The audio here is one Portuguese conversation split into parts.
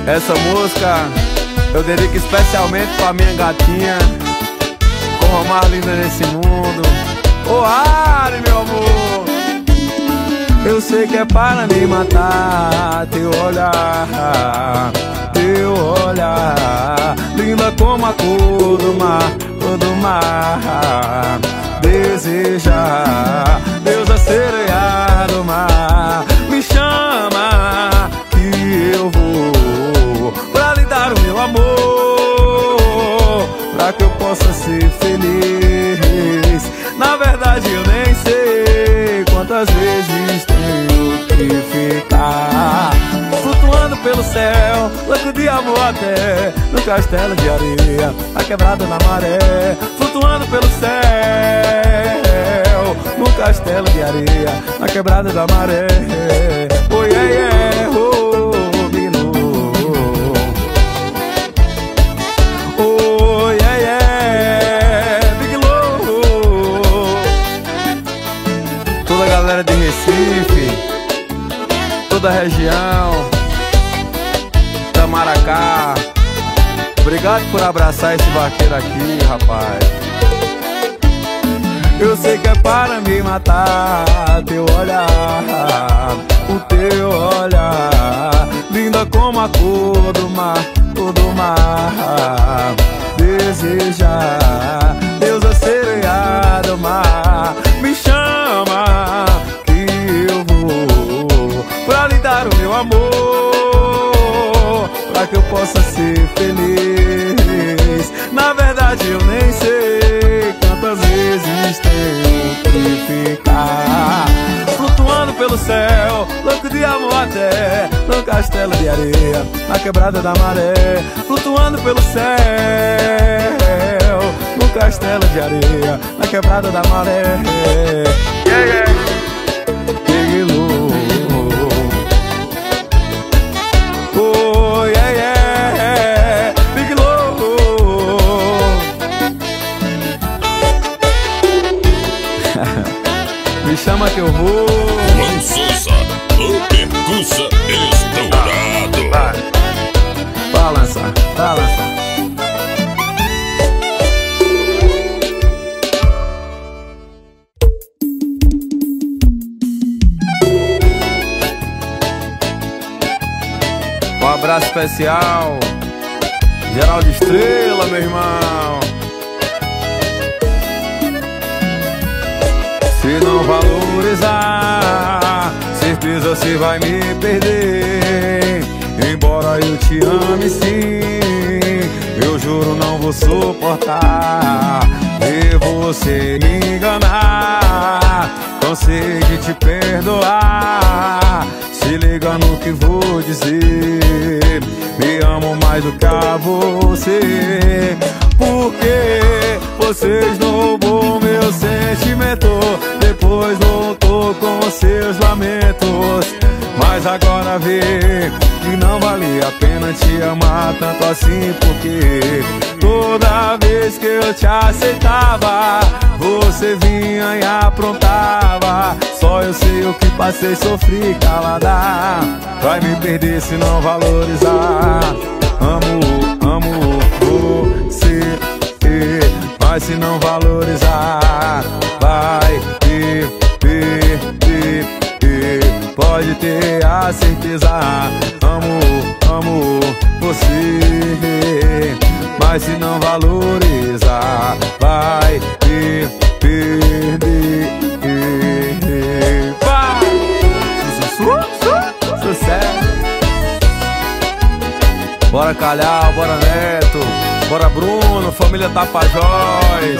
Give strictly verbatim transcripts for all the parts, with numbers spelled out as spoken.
Essa música eu dedico especialmente pra minha gatinha, como a mais linda nesse mundo. Ô Ari, meu amor, eu sei que é para me matar. Teu olhar, teu olhar, linda como a cor do mar, cor do mar. Deseja, Deus a sereia do mar. Me chama que eu vou pra lhe dar o meu amor, pra que eu possa ser feliz. Na verdade eu nem sei quantas vezes tenho que ficar flutuando pelo céu, louco de amor até no castelo de areia, a quebrada na maré. Flutuando pelo céu, no castelo de areia, na quebrada da maré. Oh yeah, yeah, oh, Bino. Oh yeah, yeah, Big Low. Toda a galera de Recife, toda a região, Tamaracá, obrigado por abraçar esse vaqueiro aqui, rapaz. Eu sei que é para me matar. Teu olhar, o teu olhar, linda como a cor do mar, cor do mar. Deseja, Deus a sereia do mar. Me chama que eu vou pra lhe dar o meu amor, pra que eu possa ser feliz. Na verdade eu nem sei quantas vezes tenho que ficar flutuando pelo céu, louco de amor até no castelo de areia, na quebrada da maré. Flutuando pelo céu, no castelo de areia, na quebrada da maré. Yeah, yeah. Big Low. Oh yeah, yeah, Big Low. Me chama que eu vou. Juan Souza, o percussa estourado. Vai, balança, balança. Um abraço especial, Geraldo Estrela, meu irmão. Se não valorizar, certeza você vai me perder. Embora eu te ame sim, eu juro não vou suportar ver você me enganar. Cansei de te perdoar, se liga no que vou dizer. Me amo mais do que a você, porque você esnobou meu sentimento, depois voltou com seus lamentos. Mas agora vê que não valia a pena te amar tanto assim, porque toda vez que eu te aceitava, você vinha e aprontava. Só eu sei o que passei, sofri calada. Vai me perder se não valorizar. Amo, amo você, mas se não valorizar, vai me perder. Pode ter a certeza. Amo, amo você, mas se não valorizar, vai me perder. Vai! Sucesso! Bora Calhau, bora Neto, bora Bruno, família Tapajós.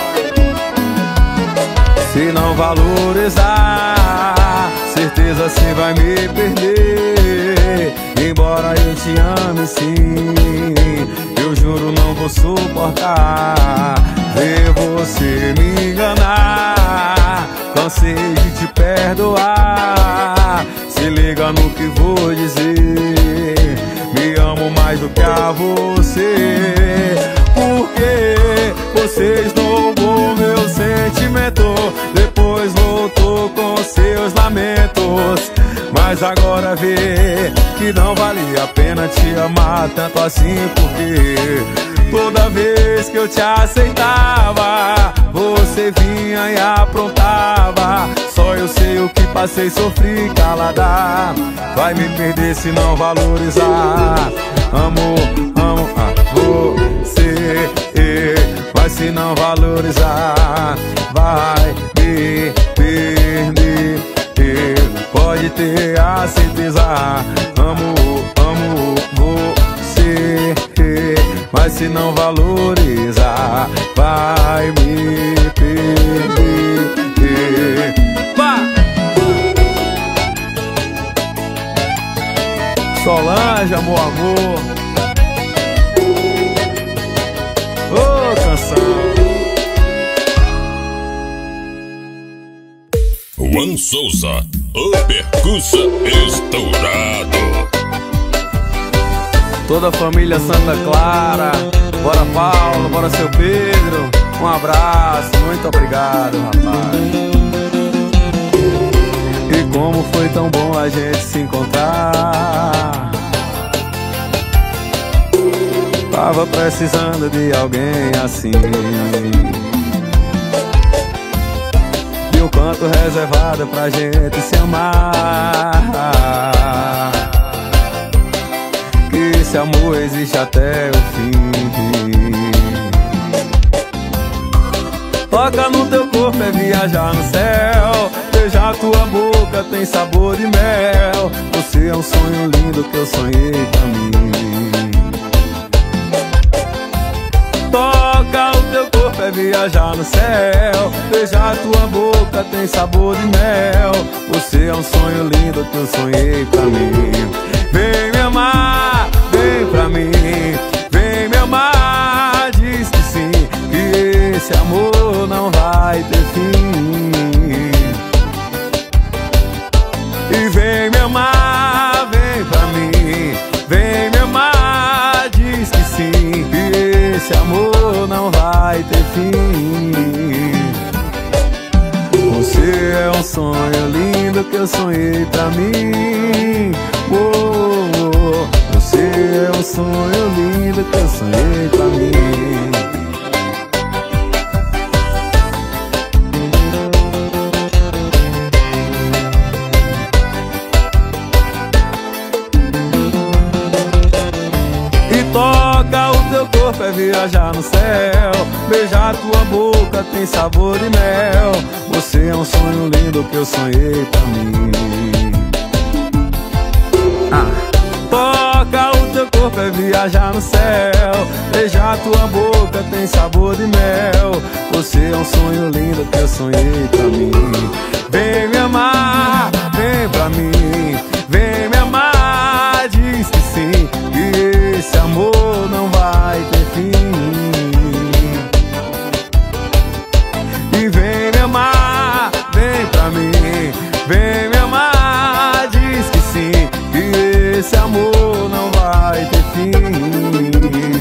Se não valorizar, certeza cê vai me perder. Embora eu te ame sim, eu juro não vou suportar ver você me enganar. Cansei de te perdoar, se liga no que vou dizer. Me amo mais do que a você, porque você esnobou meu sentimento, depois voltou com seus lamentos. Mas mas agora vê que não valia a pena te amar tanto assim, porque toda vez que eu te aceitava, você vinha e aprontava. Só eu sei o que passei, sofri calada. Vai me perder se não valorizar. Amo, amo a você, mas se não valorizar, vai me perder. Pode ter a certeza. Amo, amo você, mas se não valorizar, vai me perder. Vai! Solange, amor, amor. Ô, oh, canção. Juan Souza, o percussa estourado. Toda a família Santa Clara, bora Paulo, bora seu Pedro. Um abraço, muito obrigado, rapaz. E como foi tão bom a gente se encontrar. Tava precisando de alguém assim. E um canto reservado pra gente se amar. Que esse amor existe até o fim. Toca no teu corpo é viajar no céu. Beijar tua boca tem sabor de mel. Você é um sonho lindo que eu sonhei pra mim. Toca o teu corpo é viajar no céu. Beijar tua boca tem sabor de mel. Você é um sonho lindo que eu sonhei pra mim. Vem me amar, vem pra mim. Vem me amar, diz que sim, que esse amor não vai ter fim. E vem me amar, vem pra mim. Vem me amar, diz que sim, que esse amor não vai ter fim. Você é um sonho lindo que eu sonhei pra mim. Oh, oh, oh. Você é um sonho lindo que eu sonhei pra mim. Toca o teu corpo é viajar no céu. Beijar tua boca tem sabor de mel. Você é um sonho lindo que eu sonhei pra mim. ah. Toca o teu corpo é viajar no céu. Beijar tua boca tem sabor de mel. Você é um sonho lindo que eu sonhei pra mim. Vem me amar, vem pra mim. Vem me amar, diz que sim, que esse amor não vai ter fim. E vem me amar, vem pra mim. Vem me amar, diz que sim, que esse amor não vai ter fim.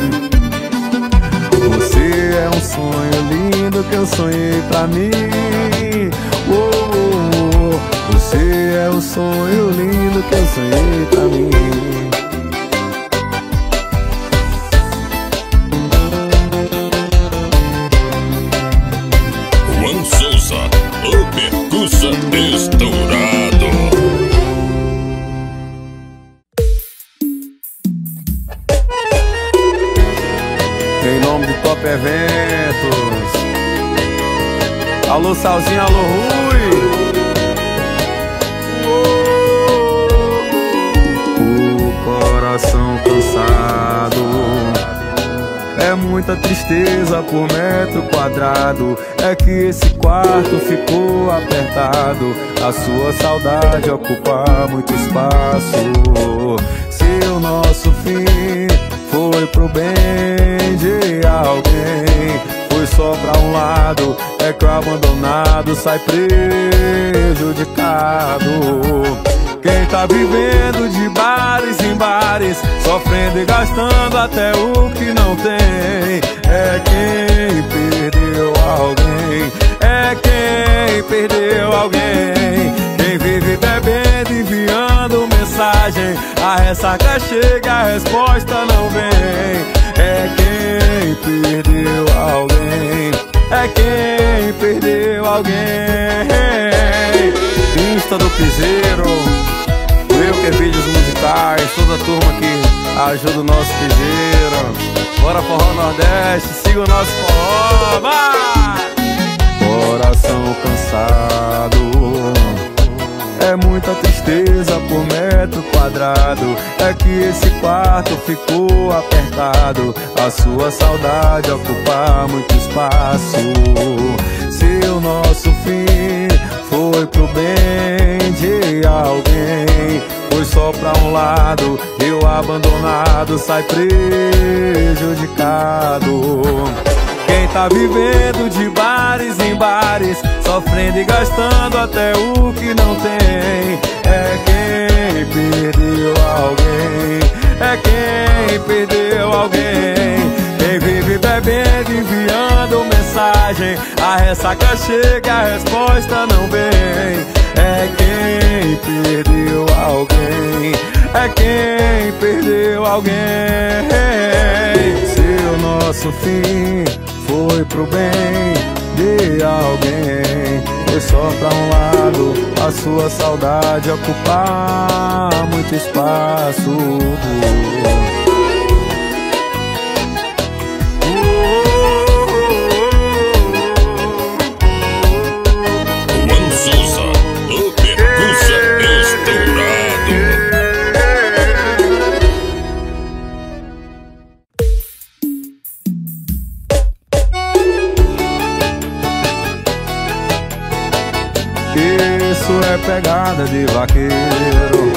Você é um sonho lindo que eu sonhei pra mim. Oh, oh, oh. Você é um sonho lindo que eu sonhei pra mim. Juan Souza, o percussa estourado. Em nome de Top Eventos. Alô Salzinho, alô Rui. O coração cansado, é muita tristeza por metro quadrado. É que esse quarto ficou apertado. A sua saudade ocupa muito espaço. Se o nosso fim foi pro bem de alguém, foi só pra um lado. É que o abandonado sai prejudicado. Quem tá vivendo de bares em bares, sofrendo e gastando até o que não tem, é quem perdeu alguém. É quem perdeu alguém. Quem vive bebendo, enviando mensagem, a ressaca chega, a resposta não vem. É quem perdeu alguém, é quem perdeu alguém. Insta do Piseiro, eu que vídeos musicais, toda a turma que ajuda o nosso piseiro. Bora forró Nordeste, siga o nosso forró, vai! Coração cansado, é muita tristeza por metro quadrado. É que esse quarto ficou apertado, a sua saudade ocupa muito espaço. Se o nosso fim foi pro bem de alguém, foi só pra um lado, eu abandonado sai prejudicado. Quem tá vivendo de bares em bares, sofrendo e gastando até o que não tem, é quem perdeu alguém, é quem perdeu alguém. Quem vive bebendo, enviando mensagem, a ressaca chega, a resposta não vem. É quem perdeu alguém, é quem perdeu alguém. Se o nosso fim foi pro bem de alguém, foi só pra um lado, a sua saudade ocupar muito espaço. Juan Souza, o percussa estourado. Isso é pegada de vaqueiro.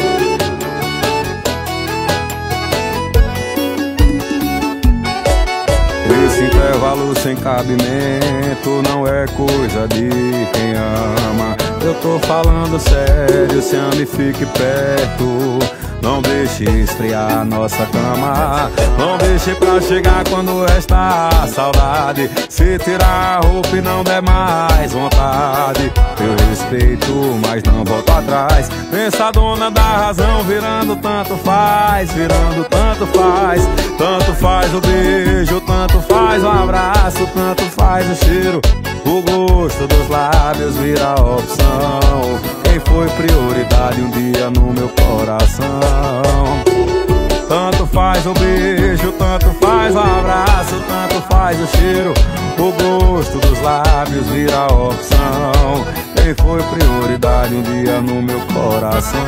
Esse intervalo sem cabimento não é coisa de quem ama. Eu tô falando sério, se ame, fique perto. Não deixe esfriar nossa cama, não deixe pra chegar quando restar a saudade. Se tirar a roupa e não der mais vontade, eu respeito, mas não volto atrás. Pensa dona da razão, virando tanto faz, virando tanto faz. Tanto faz o beijo, tanto faz o abraço, tanto faz o cheiro, o gosto dos lábios vira a opção. Quem foi prioridade um dia no meu coração. Tanto faz o beijo, tanto faz o abraço, tanto faz o cheiro, o gosto dos lábios vira a opção. Quem foi prioridade um dia no meu coração.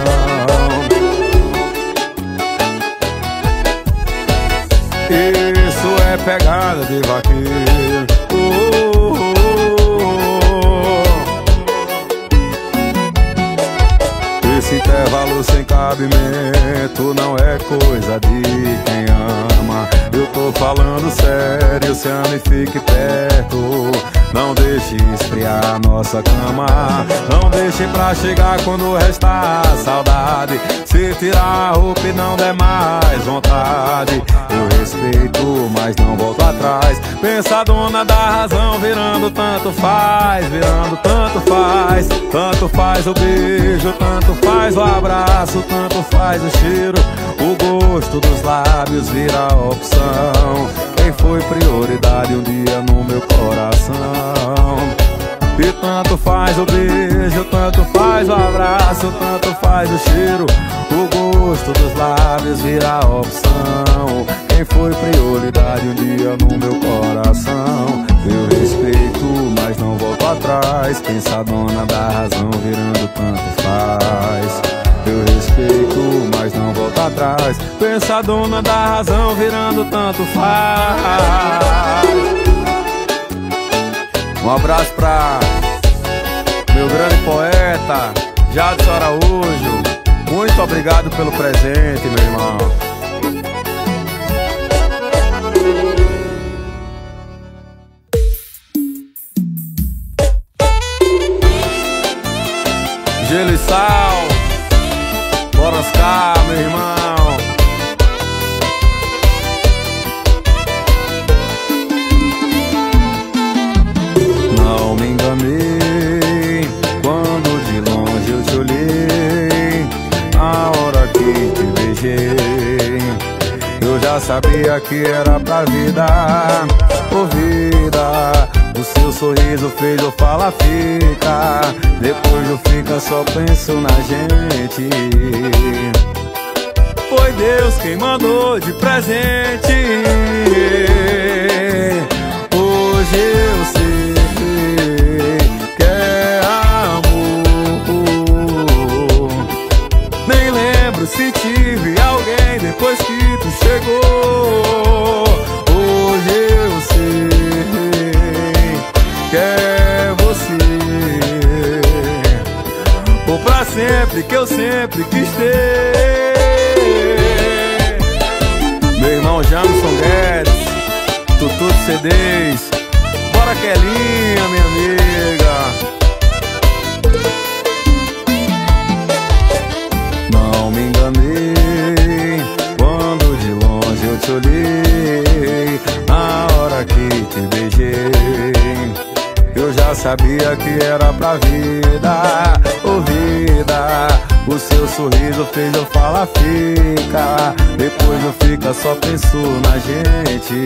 Isso é pegada de vaqueiro. Oh, oh, oh, oh. Esse intervalo sem cabimento não é coisa de quem ama. Eu tô falando sério, se ame, fique perto. Não deixe esfriar nossa cama, não deixe pra chegar quando restar a saudade. Se tirar a roupa e não der mais vontade, eu respeito, mas não volto atrás. Pensa dona da razão, virando tanto faz, virando tanto faz. Tanto faz o beijo, tanto faz o abraço, tanto faz o cheiro, o gosto dos lábios vira a opção. Quem foi prioridade um dia no meu coração. E tanto faz o beijo, tanto faz o abraço, tanto faz o cheiro, o gosto dos lábios vira a opção. Quem foi prioridade um dia no meu coração. Eu respeito, mas não volto atrás. Pensa dona da razão, virando tanto faz. Eu respeito, mas não volto atrás. Pensa dona da razão, virando tanto faz. Um abraço pra meu grande poeta Jadson Araújo. Muito obrigado pelo presente, meu irmão. Gelo e sal, bora cá, meu irmão. Não me enganei quando de longe eu te olhei. A hora que sabia que era pra vida. Ô vida, o seu sorriso fez eu falar fica. Depois eu fica só penso na gente. Foi Deus quem mandou de presente. Hoje eu sei que é amor. Nem lembro se tive alguém depois que tu chegou. Hoje eu sei que é você. Ou pra sempre que eu sempre quis ter. Meu irmão Jamison Guedes, Tutu de C Ds. Bora Kelinha, minha amiga. Não me enganei quando de longe eu te olhei. Na hora que te beijei, eu já sabia que era pra vida. Ô vida, o seu sorriso fez eu falar fica. Depois eu fica só penso na gente.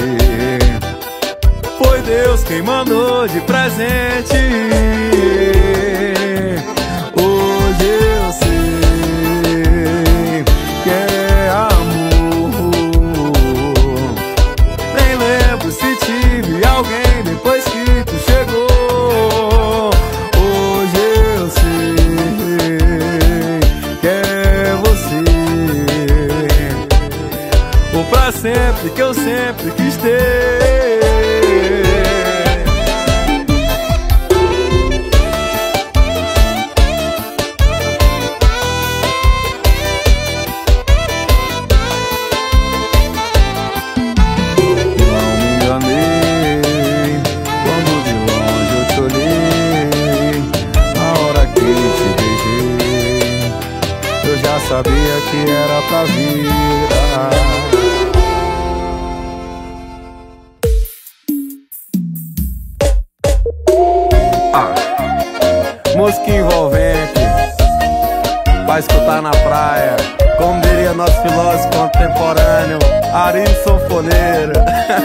Foi Deus quem mandou de presente. Hoje eu sei que é amor. Nem lembro se tive alguém depois que tu chegou. Hoje eu sei que é você. Ou pra sempre que eu sempre quis ter. Sabia que era pra vida. Ah, música envolvente pra escutar na praia, como diria nosso filósofo contemporâneo Ari Sanfoneiro.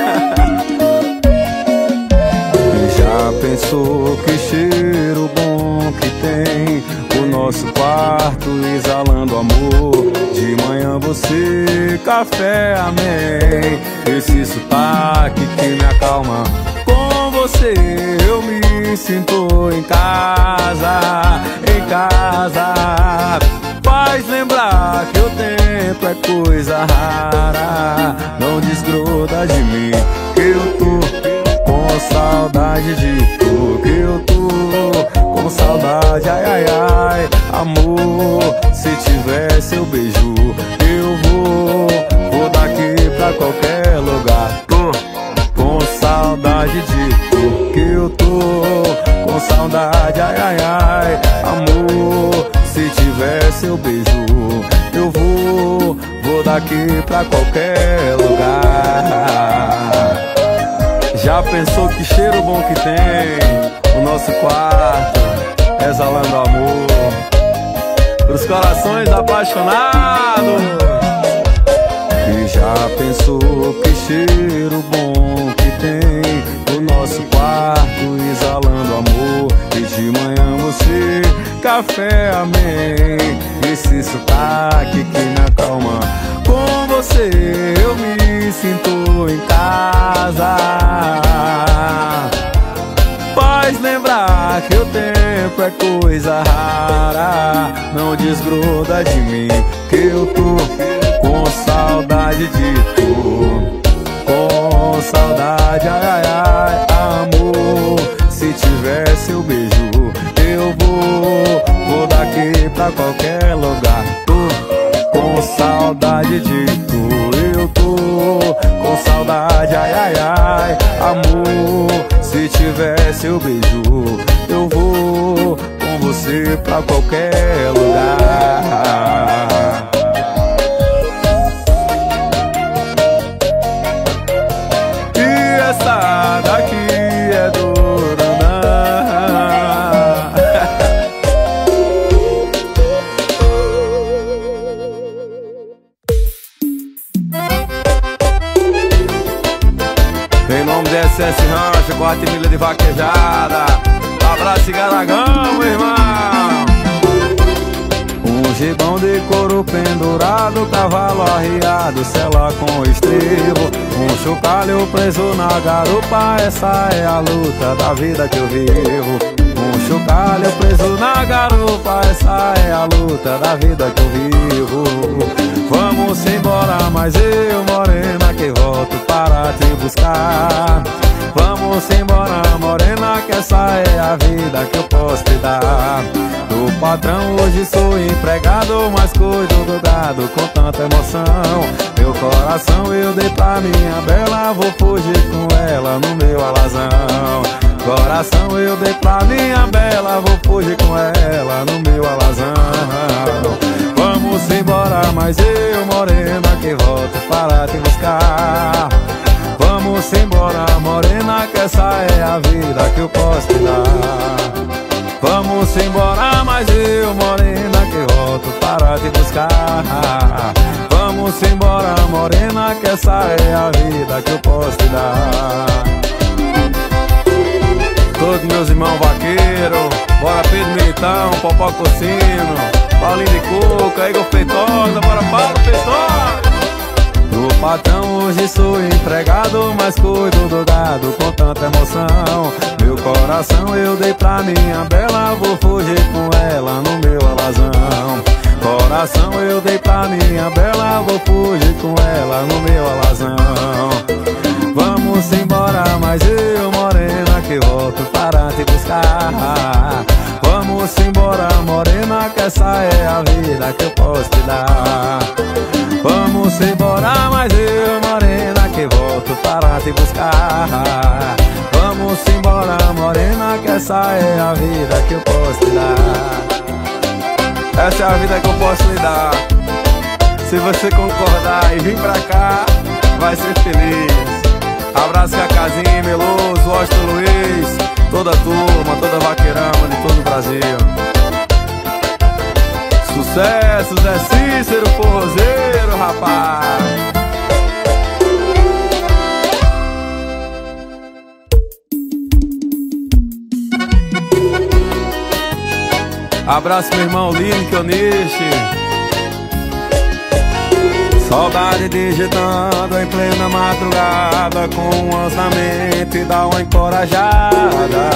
Já pensou que cheiro bom que tem o nosso quarto exalando amor? De manhã você, café, amém. Esse sotaque que me acalma. Com você eu me sinto em casa, em casa. Faz lembrar que o tempo é coisa rara. Não desgruda de mim, que eu tô com saudade de tu, que eu tô com saudade, ai, ai, ai. Amor, se tiver seu beijo, eu vou, vou daqui pra qualquer lugar. Tô com saudade de tu, que eu tô com saudade, ai, ai, ai. Amor, se tiver seu beijo, eu vou, vou daqui pra qualquer lugar. Já pensou que cheiro bom que tem o nosso quarto, exalando amor pros corações apaixonados? E já pensou que cheiro bom que tem o nosso quarto, exalando amor? E de manhã você, café, amém. Esse sotaque que me acalma. Com você eu me sinto em casa. Faz lembrar que o tempo é coisa rara. Não desgruda de mim, que eu tô com saudade de tu, com saudade, ai, ai, ai. Amor, se tiver seu beijo, eu vou, vou daqui pra qualquer lugar. Tô com saudade de tu, eu tô com saudade, ai, ai, ai. Amor, se tiver seu beijo, eu vou com você pra qualquer lugar. E essa daqui é do S S Rancho, quarta milha de vaquejada. Abraço e Garagão, meu irmão. Um gibão de couro pendurado, cavalo arriado, sela com estribo. Um chocalho preso na garupa, essa é a luta da vida que eu vivo. Um chocalho preso na garupa, essa é a luta da vida que eu vivo. Vamos embora, mas eu, morena, que volto para te buscar. Vamos embora, morena, que essa é a vida que eu posso te dar. Do patrão hoje sou empregado, mas cuido do gado com tanta emoção. Meu coração eu dei pra minha bela, vou fugir com ela no meu alazão. Coração eu dei pra minha bela, vou fugir com ela no meu alazão. Vamos embora, mas eu, morena, que volto para te buscar. Vamos embora, morena, que essa é a vida que eu posso te dar. Vamos embora, mas eu, morena, que volto para te buscar. Vamos embora, morena, que essa é a vida que eu posso te dar. Todos meus irmãos vaqueiros, bora Pedro Militão, Popó Cocino, Paulinho de Cuca, Igor Feitosa, bora Paulo Feitosa. Do patrão hoje sou empregado, mas cuido do gado com tanta emoção. Meu coração eu dei pra minha bela, vou fugir com ela no meu alazão. Coração eu dei pra minha bela, vou fugir com ela no meu alazão. Vamos embora, mas eu, morena, que volto para te buscar. Vamos embora, morena, que essa é a vida que eu posso te dar. Vamos embora, mas eu, morena, que volto para te buscar. Vamos embora, morena, que essa é a vida que eu posso te dar. Essa é a vida que eu posso lhe dar. Se você concordar e vir pra cá, vai ser feliz. Abraço Cacazinho, Meloso, Washington Luiz, toda a turma, toda a vaqueirama de todo o Brasil. Sucesso, Zé Cícero, forrozeiro, rapaz. Abraço meu irmão Lino Kionichi. Saudade digitando em plena madrugada, com um anjo na mente dá uma encorajada.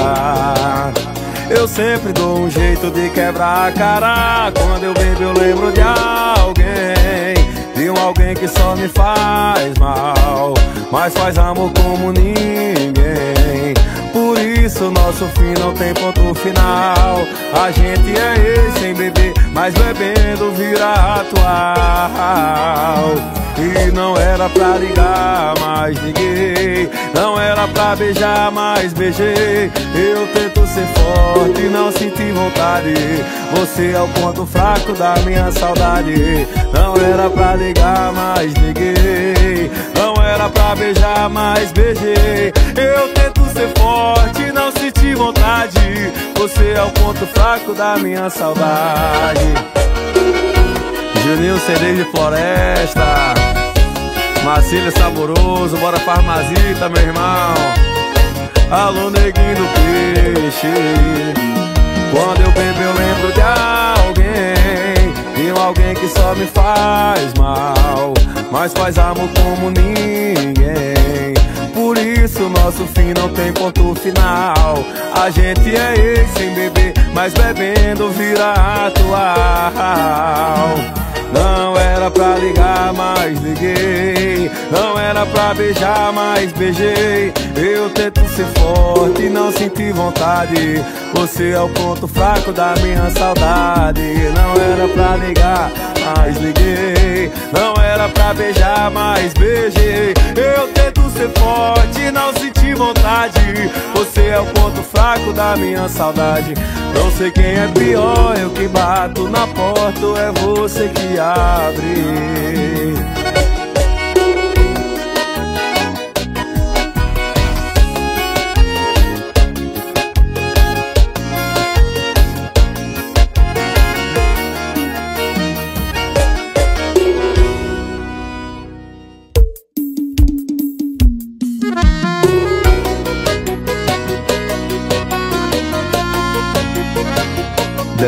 Eu sempre dou um jeito de quebrar a cara. Quando eu bebo eu lembro de alguém, de um alguém que só me faz mal, mas faz amor como ninguém. Por isso nosso fim não tem ponto final. A gente é ex sem beber, mas bebendo vira atual. E não era pra ligar, mas liguei. Não era pra beijar, mas beijei. Eu tento ser forte, não senti vontade. Você é o ponto fraco da minha saudade. Não era pra ligar, mas liguei. Não era pra beijar, mas beijei. Eu tento ser forte, não senti vontade. Você é o ponto fraco da minha saudade. Juninho C D de Floresta, Marcílio Saboroso, bora Farmazita, meu irmão. Alô, neguinho do peixe. Quando eu bebo eu lembro de alguém, de um alguém que só me faz mal, mas faz amor como ninguém. Por isso nosso fim não tem ponto final. A gente é ex sem beber, mas bebendo vira atual. Não era pra ligar, mas liguei. Não era pra beijar, mas beijei. Eu tento ser forte, não senti vontade. Você é o ponto fraco da minha saudade. Não era pra ligar, mas liguei. Não era pra beijar, mas beijei. Eu tento ser forte, não senti vontade. Você é o ponto fraco da minha saudade. Não sei quem é pior, eu que bato na porta ou é você que abre.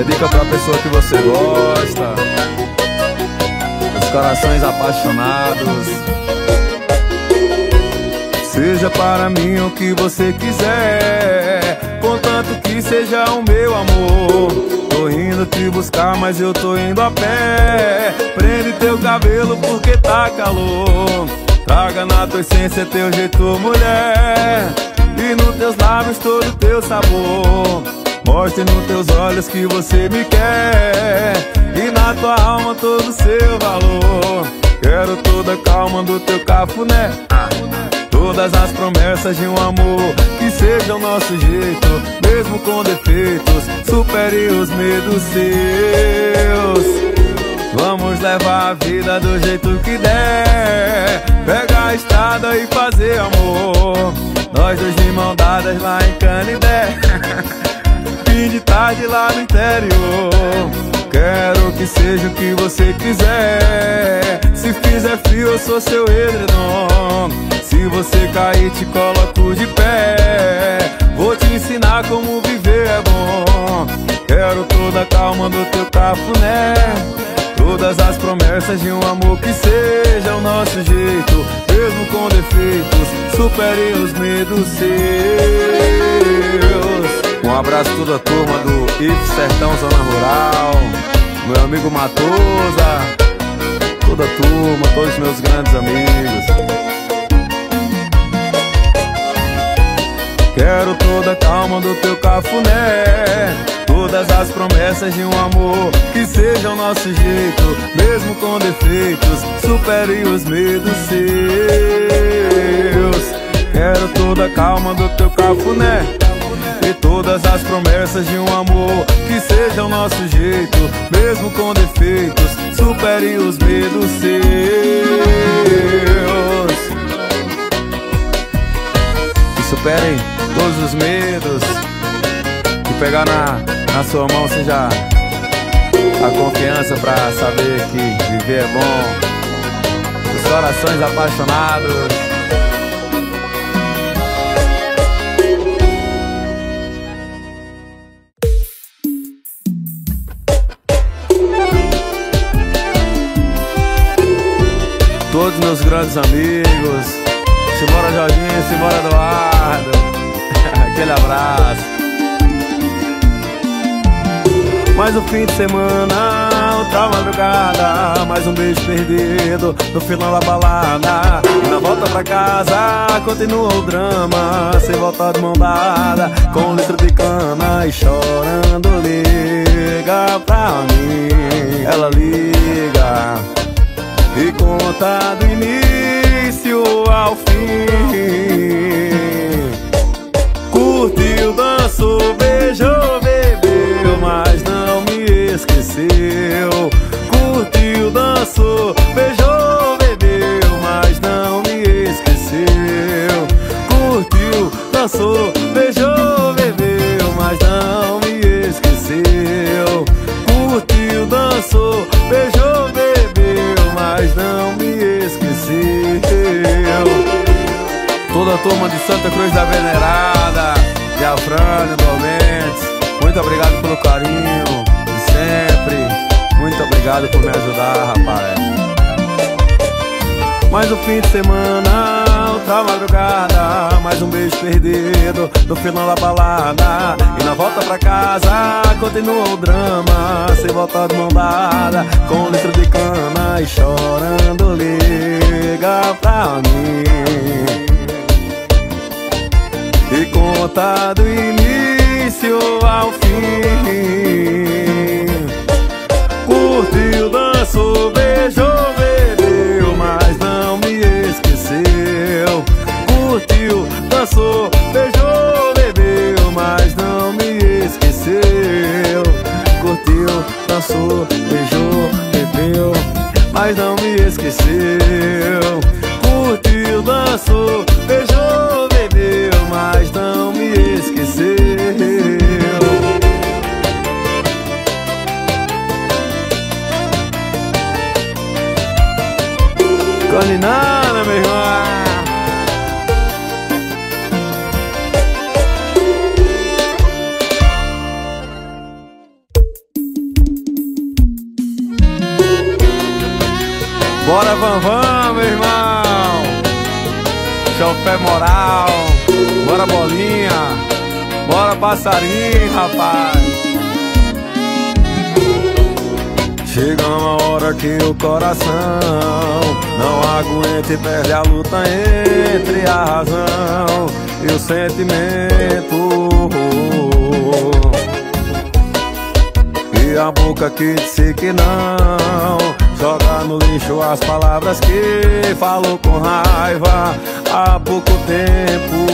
Dedica pra pessoa que você gosta, os corações apaixonados. Seja para mim o que você quiser, contanto que seja o meu amor. Tô indo te buscar, mas eu tô indo a pé. Prende teu cabelo porque tá calor. Traga na tua essência teu jeito, mulher, e nos teus lábios todo teu sabor. Mostre nos teus olhos que você me quer, e na tua alma todo o seu valor. Quero toda a calma do teu cafuné, todas as promessas de um amor que seja o nosso jeito, mesmo com defeitos, supere os medos seus. Vamos levar a vida do jeito que der, pegar a estrada e fazer amor, nós dois de mão dadas lá em Canindé, fim de tarde lá no interior. Quero que seja o que você quiser, se fizer frio eu sou seu edredom. Se você cair te coloco de pé, vou te ensinar como viver é bom. Quero toda a calma do teu cafuné, todas as promessas de um amor que seja o nosso jeito, mesmo com defeitos, supere os medos seus. Um abraço a toda a turma do I F Sertão Zona Rural, meu amigo Matosa, toda a turma, todos os meus grandes amigos. Quero toda a calma do teu cafuné, todas as promessas de um amor que seja o nosso jeito, mesmo com defeitos, supere os medos seus. Quero toda a calma do teu cafuné, e todas as promessas de um amor que seja o nosso jeito, mesmo com defeitos, supere os medos seus. E superem todos os medos, e pegar na, na sua mão seja a confiança pra saber que viver é bom, os corações apaixonados. Todos meus grandes amigos, simbora Jorginho, simbora Eduardo, aquele abraço. Mais um fim de semana, outra madrugada, mais um beijo perdido no final da balada. E na volta pra casa continua o drama, sem volta de mão dada, com um litro de cana e chorando. Liga pra mim, ela liga e conta do início ao fim. Curtiu, dançou, beijou, bebeu, mas não me esqueceu. Curtiu, dançou, beijou, bebeu, mas não me esqueceu. Curtiu, dançou, beijou, bebeu, mas não me esqueceu. Curtiu, dançou, beijou, bebeu, mas não me esqueceu. Toda a turma de Santa Cruz da Venerada, de Afrânio, Dormentes, muito obrigado pelo carinho de sempre. Muito obrigado por me ajudar, rapaz. Mais um fim de semana, outra madrugada, mais um beijo perdido no final da balada. E na volta pra casa continua o drama, sem volta de mão dada, com um litro de cana e chorando. Liga pra mim e conta do início ao fim. Curtiu, dançou, beijou, bebeu, mas não me esqueceu. Curtiu, dançou, beijou, bebeu, mas não me esqueceu. Curtiu, dançou, beijou, bebeu, mas não me esqueceu. Curtiu, dançou, beijou, bebeu, mas não me esqueceu. Caninana, meu irmão. Bora Van Van, meu irmão. Chofé moral. Bora bolinha. Bora passarinho, rapaz. Chega uma hora que o coração não aguenta e perde a luta entre a razão e o sentimento. E a boca que disse que não joga no lixo as palavras que falou com raiva há pouco tempo.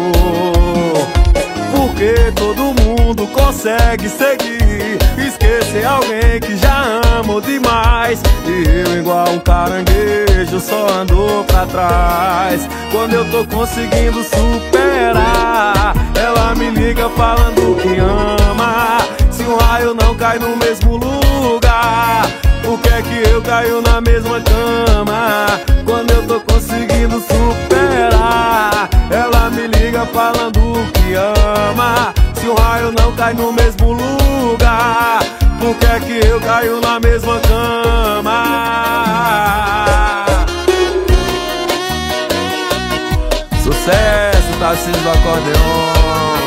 Porque todo mundo consegue seguir, esquecer alguém que já amo demais. E eu igual um caranguejo só ando pra trás. Quando eu tô conseguindo superar, ela me liga falando que ama. Se um raio não cai no mesmo lugar, por que é que eu caio na mesma cama? Quando eu tô conseguindo superar, ela me liga falando que ama. Se um raio não cai no mesmo lugar, por que é que eu caio na mesma cama? Sucesso, Tarcísio do acordeon.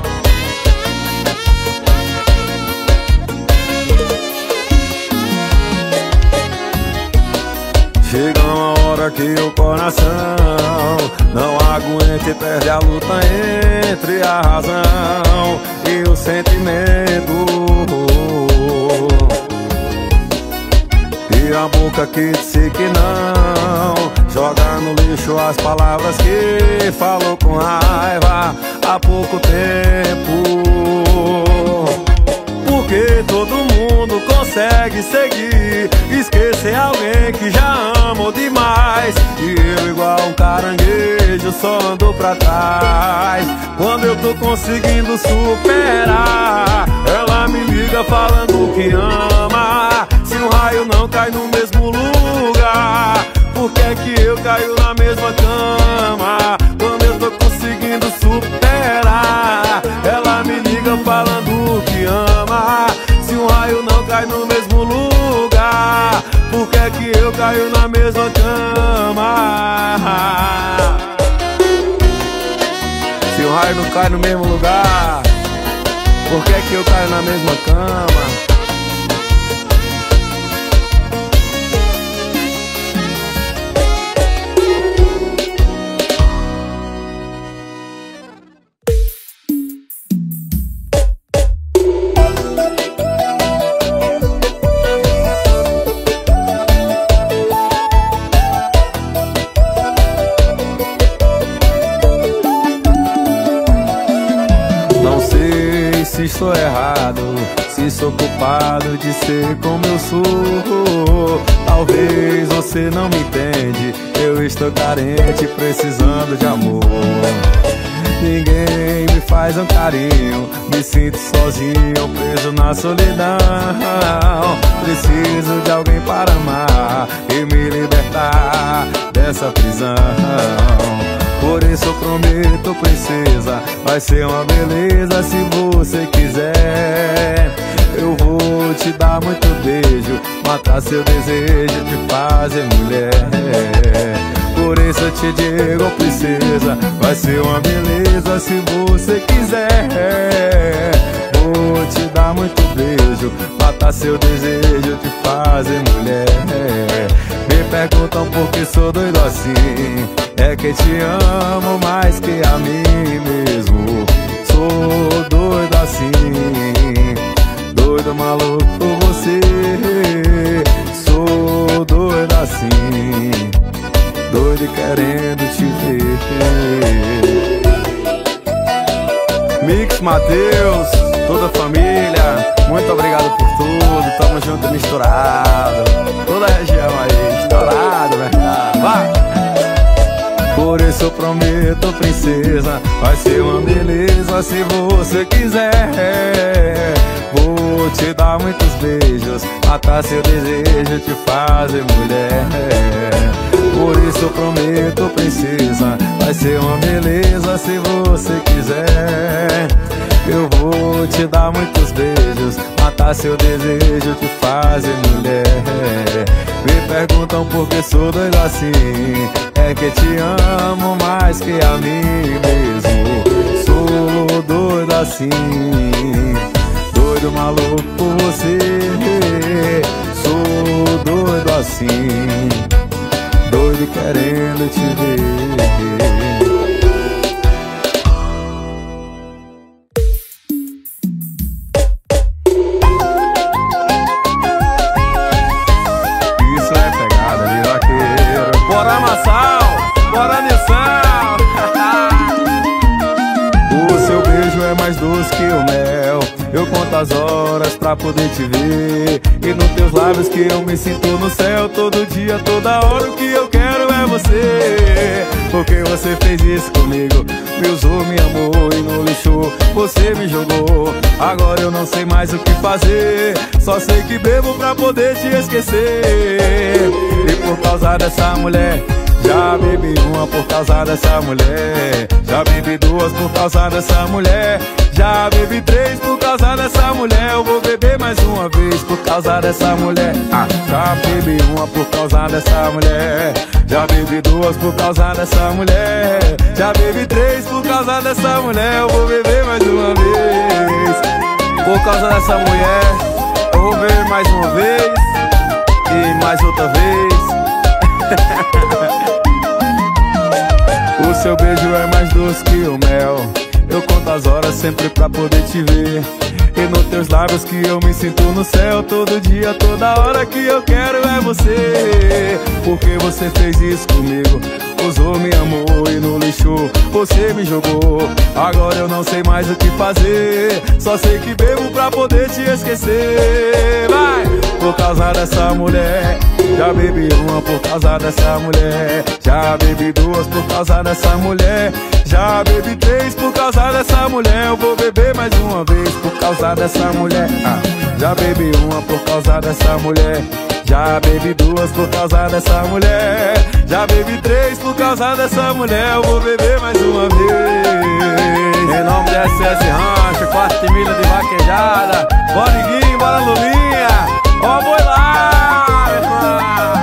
Chega uma hora que o coração não aguenta e perde a luta entre a razão e o sentimento. E a boca que disse que não joga no lixo as palavras que falou com raiva há pouco tempo. Porque todo mundo consegue seguir, esquecer alguém que já amo demais. E eu igual um caranguejo só ando pra trás. Quando eu tô conseguindo superar, ela me liga falando que ama. Se um raio não cai no mesmo lugar, por que é que eu caio na mesma cama? Quando eu tô conseguindo superar, ela me liga falando que ama. Se um raio não cai no mesmo lugar, por que é que eu caio na mesma cama? Se um raio não cai no mesmo lugar, por que é que eu caio na mesma cama? Se estou errado, se sou culpado de ser como eu sou. Talvez você não me entende, eu estou carente, precisando de amor. Ninguém me faz um carinho, me sinto sozinho, preso na solidão. Preciso de alguém para amar e me libertar dessa prisão. Por isso eu prometo, princesa, vai ser uma beleza se você quiser. Eu vou te dar muito beijo, matar seu desejo de fazer mulher. Por isso eu te digo, princesa, vai ser uma beleza se você quiser. Vou te dar muito beijo, matar seu desejo de fazer mulher. Me perguntam por que sou doido assim, é que te amo mais que a mim mesmo. Sou doido assim, doido maluco por você. Sou doido assim, doido e querendo te ver. Mix Mateus, toda a família, muito obrigado por tudo. Tamo junto, misturado, toda a região aí, estourado, verdade. Vai! Por isso eu prometo, princesa, vai ser uma beleza se você quiser. Vou te dar muitos beijos, matar seu desejo, te fazer mulher. Por isso eu prometo, princesa, vai ser uma beleza se você quiser. Eu vou te dar muitos beijos, matar seu desejo, te fazer mulher. Me perguntam por que sou doido assim. É que te amo mais que a mim mesmo. Sou doido assim, doido maluco por você. Sou doido assim, doido querendo te ver. Doce que o mel, eu conto as horas pra poder te ver. E nos teus lábios que eu me sinto no céu. Todo dia, toda hora, o que eu quero é você. Porque você fez isso comigo, me usou, me amou e no lixo você me jogou. Agora eu não sei mais o que fazer, só sei que bebo pra poder te esquecer. E por causa dessa mulher, já bebi uma por causa dessa mulher. Já bebi duas por causa dessa mulher. Já bebi três por causa dessa mulher. Eu vou beber mais uma vez por causa dessa mulher. Ah, já bebi uma por causa dessa mulher. Já bebi duas por causa dessa mulher. Já bebi três por causa dessa mulher. Eu vou beber mais uma vez por causa dessa mulher. Eu vou beber mais uma vez e mais outra vez. O seu beijo é mais doce que o mel. Eu conto as horas sempre pra poder te ver. E nos teus lábios que eu me sinto no céu. Todo dia, toda hora, que eu quero é você. Porque você fez isso comigo, usou, me amou e no lixo você me jogou. Agora eu não sei mais o que fazer, só sei que bebo pra poder te esquecer. Vai! Por causa dessa mulher, já bebi uma por causa dessa mulher. Já bebi duas por causa dessa mulher. Já bebi três por causa dessa mulher. Eu vou beber mais uma vez por causa dessa mulher. Ah, já bebi uma por causa dessa mulher. Já bebi duas por causa dessa mulher. Já bebi três por causa dessa mulher. Eu vou beber mais uma vez. Em nome de S S Rancho, quarta milha de vaquejada. Bora Liguinho, bora Lulinha. Ó, boi lá, meu irmão.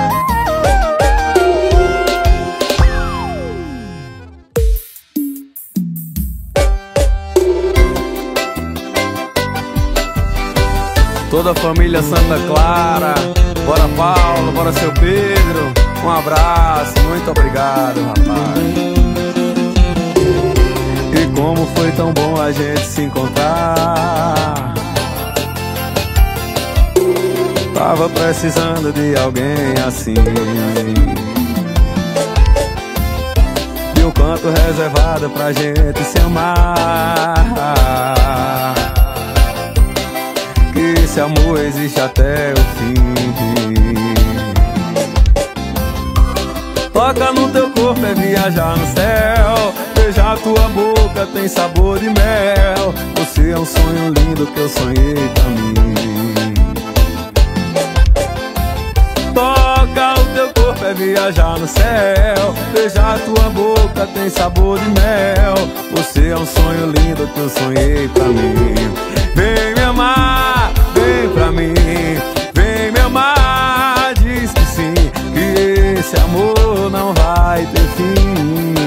Toda a família Santa Clara. Bora Paulo, bora seu Pedro. Um abraço, muito obrigado, rapaz. E como foi tão bom a gente se encontrar. Tava precisando de alguém assim. De um canto reservado pra gente se amar. Que esse amor existe até o fim. Toca no teu corpo é viajar no céu. Beijar tua boca tem sabor de mel. Você é um sonho lindo que eu sonhei pra mim. Toca o teu corpo é viajar no céu. Beijar tua boca tem sabor de mel. Você é um sonho lindo que eu sonhei pra mim. Vem me amar, vem pra mim. Vem me amar, diz que sim, que esse amor não vai ter fim.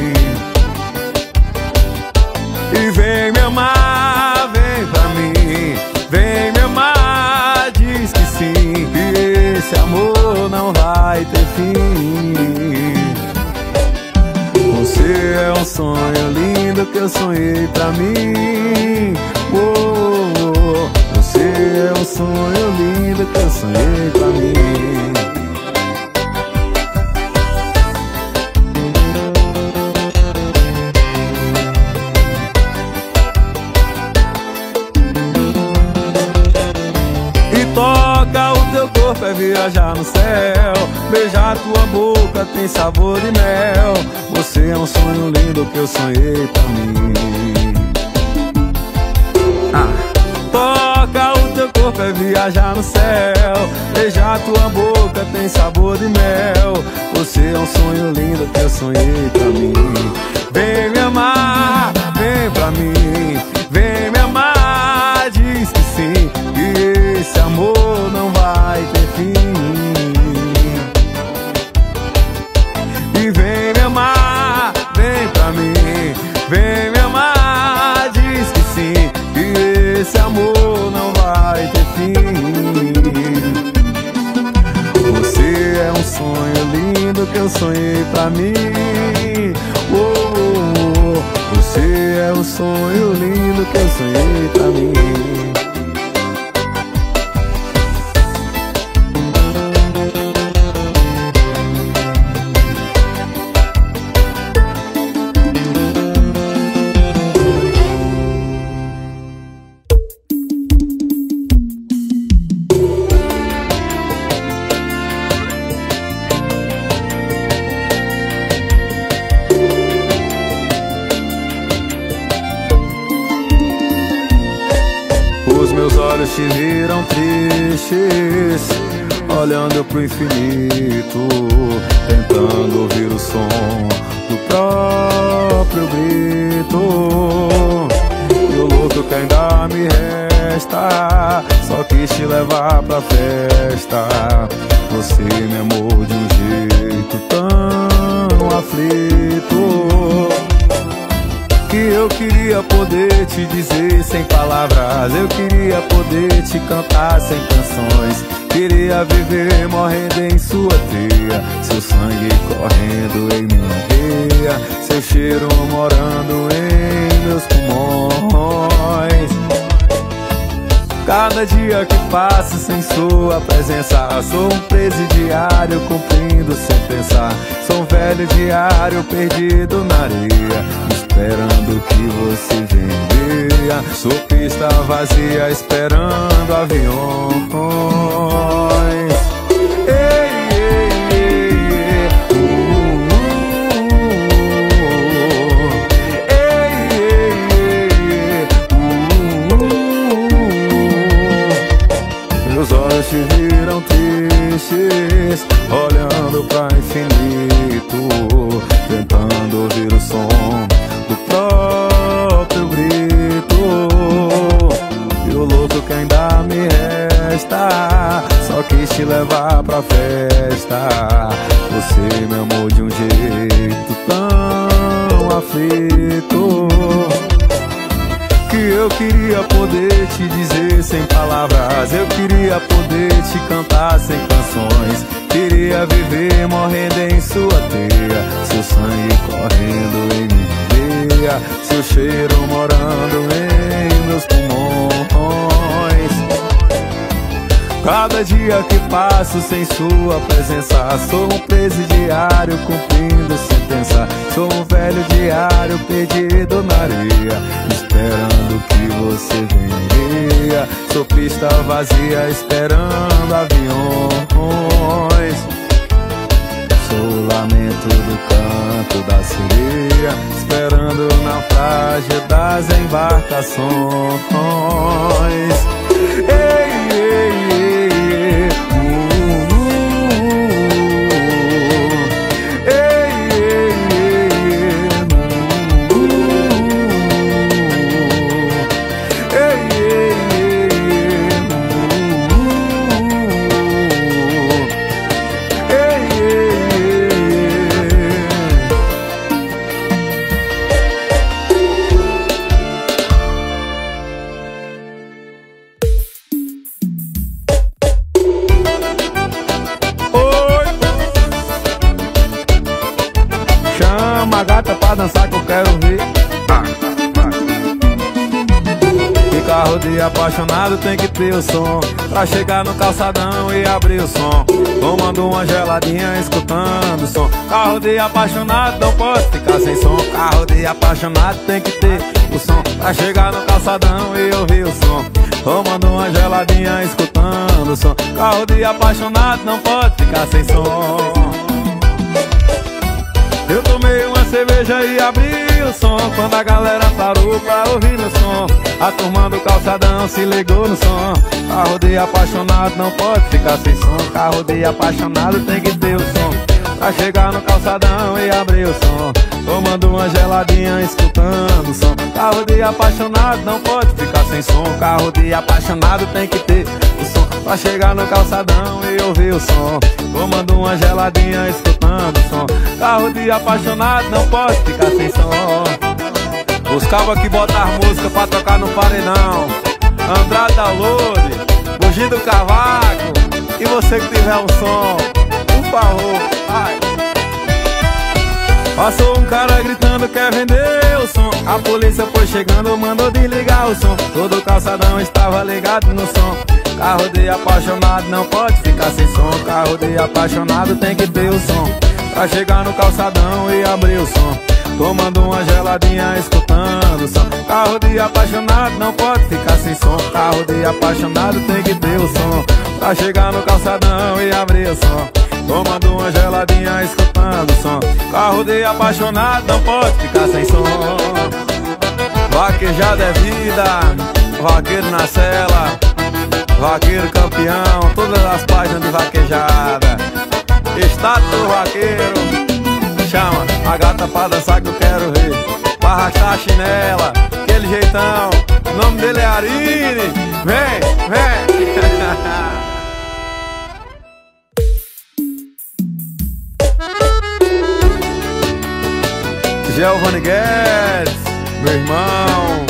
E vem me amar, vem pra mim. Vem me amar, diz que sim, que esse amor não vai ter fim. Você é um sonho lindo que eu sonhei pra mim. Oh, oh, oh. Você é um sonho lindo que eu sonhei pra mim. Toca o teu corpo é viajar no céu. Beijar tua boca tem sabor de mel. Você é um sonho lindo que eu sonhei pra mim. Ah. Toca o teu corpo é viajar no céu. Beijar tua boca tem sabor de mel. Você é um sonho lindo que eu sonhei pra mim. Vem me amar, vem pra mim. Vem me amar, diz que sim, que esse amor não vai ter fim. Você é um sonho lindo que eu sonhei pra mim. Oh, oh, oh. Você é um sonho lindo que eu sonhei pra mim. Meus olhos te viram tristes, olhando pro infinito, tentando ouvir o som do próprio grito. E o luto que ainda me resta, só quis te levar pra festa. Você me amou de um jeito tão aflito, que eu queria poder te dizer sem palavras. Eu queria poder te cantar sem canções. Queria viver morrendo em sua teia, seu sangue correndo em minha veia, seu cheiro morando em meus pulmões. Cada dia que passa sem sua presença, sou um presidiário cumprindo sem pensar. Sou um velho diário perdido na areia, esperando que você venha. Sou pista vazia esperando aviões. Ei, ei, ei, uh, uh, uh. Ei, ei, ei, uh, uh. Meus olhos te viram tristes, olhando pra infinito, tentando ouvir o som do próprio grito. E o luto que ainda me resta, só quis te levar pra festa. Você me amou de um jeito tão aflito, que eu queria poder te dizer sem palavras. Eu queria poder te cantar sem canções. Queria viver morrendo em sua teia, seu sangue correndo em minha veia, seu cheiro morando em meus pulmões. Cada dia que passo sem sua presença, sou um presidiário cumprindo sentença. Sou um velho diário perdido na areia, esperando que você venha. Sou pista vazia esperando aviões. Sou o lamento do canto da sereia, esperando o naufrágio das embarcações. Ei, ei, ei. Chama a gata pra dançar que eu quero ver. Que carro de apaixonado tem que ter o som, pra chegar no calçadão e abrir o som, tomando uma geladinha, escutando o som. Carro de apaixonado não pode ficar sem som. Carro de apaixonado tem que ter o som, pra chegar no calçadão e ouvir o som, tomando uma geladinha, escutando o som. Carro de apaixonado não pode ficar sem som. Eu tomei uma cerveja e abri o som, quando a galera parou pra ouvir meu som. A turma do calçadão se ligou no som. Carro de apaixonado não pode ficar sem som. Carro de apaixonado tem que ter o som, pra chegar no calçadão e abrir o som, tomando uma geladinha, escutando o som. Carro de apaixonado não pode ficar sem som. Carro de apaixonado tem que ter o som, pra chegar no calçadão e ouvir o som, tomando uma geladinha, escutando o som. Carro de apaixonado não pode ficar sem som. Os cabos que botam música pra tocar no paredão: Andrade Download, Bugido Cavaco, E você que tiver um som, por favor, vai. Passou um cara gritando, quer vender o som. A polícia foi chegando, mandou desligar o som. Todo o calçadão estava ligado no som. Carro de apaixonado não pode ficar sem som. Carro de apaixonado tem que ter o som. Pra chegar no calçadão e abrir o som, tomando uma geladinha, escutando o som. Carro de apaixonado não pode ficar sem som. Carro de apaixonado tem que ter o som. Pra chegar no calçadão e abrir o som, tomando uma geladinha, escutando o som. Carro de apaixonado não pode ficar sem som. Vaquejada é vida, vaqueiro na cela, vaqueiro campeão, todas as páginas de vaquejada. Estado do vaqueiro, chama a gata pra dançar que eu quero ver. Pra arrastar a chinela, aquele jeitão. O nome dele é Arine. Vem, vem. Giovanni Guedes, meu irmão.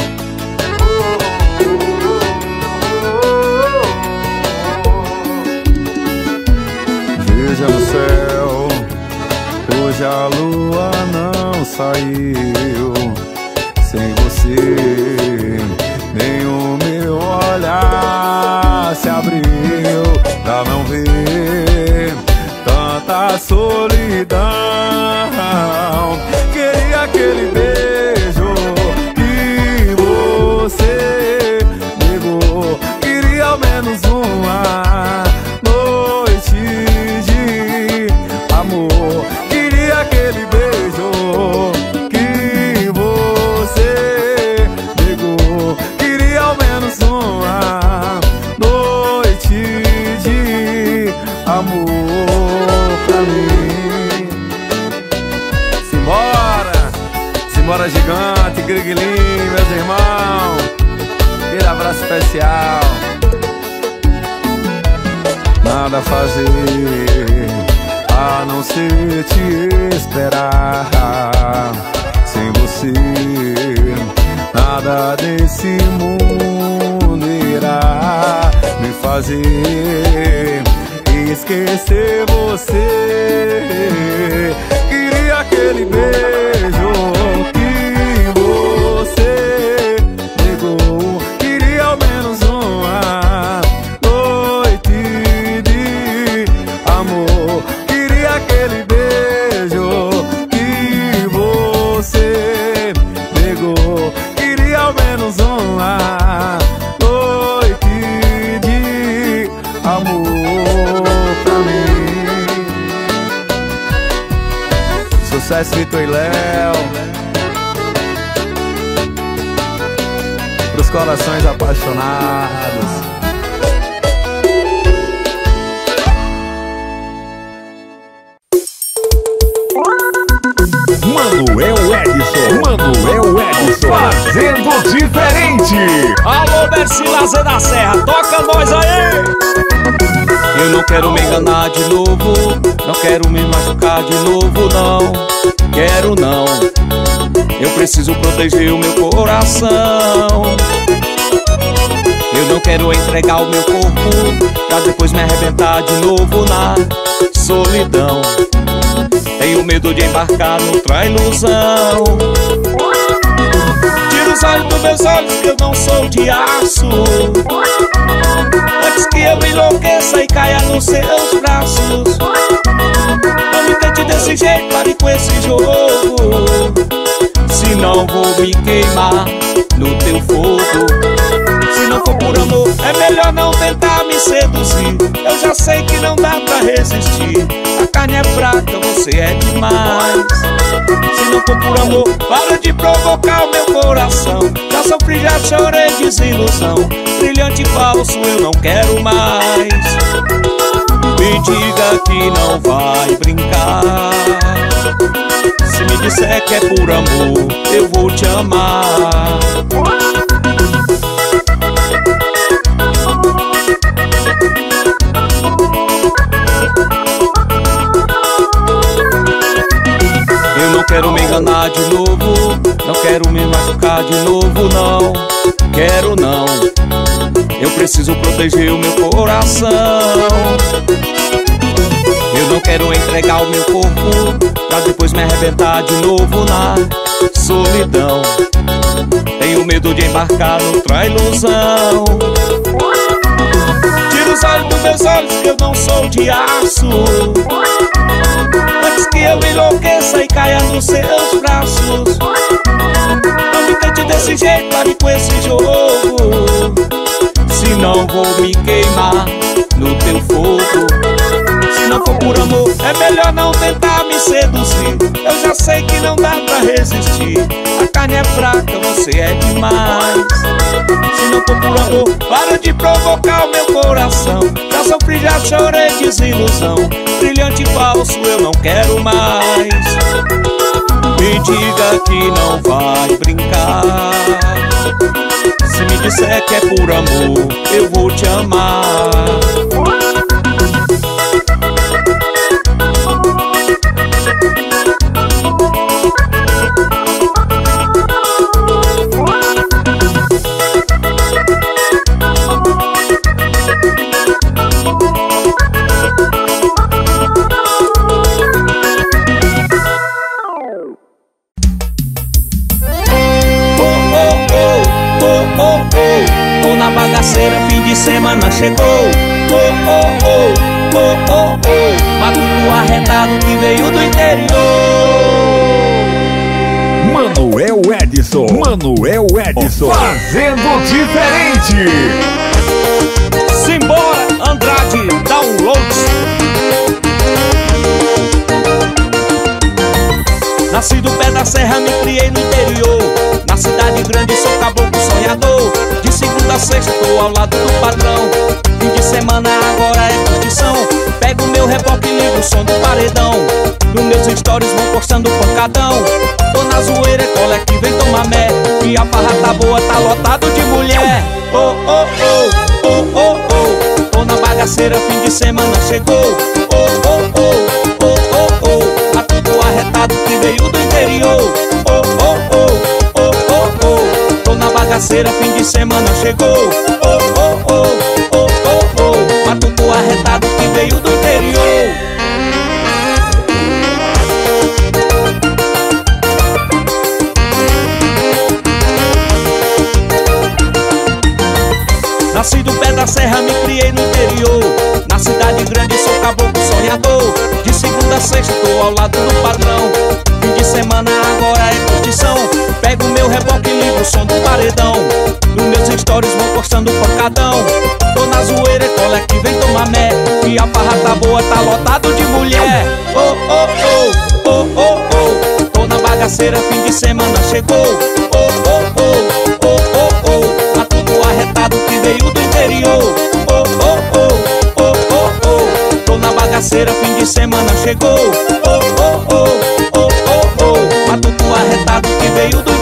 Veja no céu, hoje a lua não saiu. Sem você, nem o meu olhar se abriu pra não ver tanta solidão. Queria aquele beijo que você negou. Queria ao menos uma noite de amor. Queria aquele beijo que você negou. Queria ao menos uma noite de amor pra mim. Simbora, simbora gigante, Griguilim, meus irmãos. Aquele abraço especial. Nada a fazer a não ser te esperar. Sem você, nada desse mundo irá me fazer esquecer você. Queria aquele beijo que você negou. Queria ao menos uma noite de amor. Queria aquele beijo que você negou. Queria ao menos uma noite de amor pra mim. Sucesso, Vitor e Léo, pros corações apaixonados. Manuel Edson, Manuel Edson, fazendo diferente. Alô, Merci Lazer da Serra, toca nós aí. Eu não quero me enganar de novo, não quero me machucar de novo, não quero não. Eu preciso proteger o meu coração. Eu não quero entregar o meu corpo pra depois me arrebentar de novo na solidão. Tenho medo de embarcar noutra ilusão. Tira os olhos dos meus olhos que eu não sou de aço. Antes que eu enlouqueça e caia nos seus braços. Não me tente desse jeito, pare com esse jogo. Senão vou me queimar no teu fogo. Se não for por amor, é melhor não tentar me seduzir. Eu já sei que não dá pra resistir. A carne é fraca, você é demais. Se não for por amor, para de provocar o meu coração. Já sofri, já chorei desilusão. Brilhante e falso eu não quero mais. Me diga que não vai brincar. Se me disser que é por amor, eu vou te amar. Eu não quero me enganar de novo, não quero me machucar de novo, não quero não. Eu preciso proteger o meu coração. Eu não quero entregar o meu corpo pra depois me arrebentar de novo na solidão. Tenho medo de embarcar noutra ilusão. Tira os olhos dos meus olhos que eu não sou de aço, antes que eu enlouqueça e caia nos seus braços. Não me tente desse jeito, pare com esse jogo, senão vou me queimar no teu fogo. Se não for por amor, é melhor não tentar me seduzir. Eu já sei que não dá pra resistir. A carne é fraca, você é demais. Se não for por amor, para de provocar o meu coração. Já sofri, já chorei desilusão. Brilhante falso, eu não quero mais. Me diga que não vai brincar. Se me disser que é por amor, eu vou te amar. Fim de semana chegou, oh, oh, oh, oh, oh, oh. Matuto arretado que veio do interior. Manuel Edson, Manuel Edson, fazendo diferente. Simbora, Andrade, downloads. Nasci do pé da serra, me criei no interior. Na cidade grande sou caboclo sonhador. De segunda a sexta tô ao lado do patrão. Fim de semana agora é curtição. Pego meu reboque e ligo o som do paredão. Nos meus stories vão postando pancadão. Tô na zoeira, é coletivo, vem tomar mé. E a farra tá boa, tá lotado de mulher. Oh, oh, oh, oh, oh, oh. Tô na bagaceira, fim de semana chegou. Oh, oh, oh, oh, oh, oh. A tudo arretado que veio do interior. Oh, oh, oh, oh, oh, oh. Tô na bagaceira, fim de semana chegou. Oh, oh, oh, oh, oh, oh. Matuto arretado que veio do interior. Nasci do pé da serra, me criei no interior. Na cidade grande sou caboclo sonhador. De segunda a sexta tô ao lado do patrão. Fim de semana agora é curtição. Pego meu reboque e ligo o som do paredão. Nos meus stories vão postando pancadão. Tô na zoeira, coletivo, vem tomar mé. E a farra tá boa, tá lotado de mulher. Oh, oh, oh, oh, oh, oh. Tô na bagaceira, fim de semana chegou. Oh, oh, oh, oh, oh, oh. Tá tudo arretado que veio do interior. Oh, oh, oh, oh, oh, oh. Tô na bagaceira, fim de semana chegou. Oh, oh, oh, oh, oh, oh. Tá tudo arretado que veio do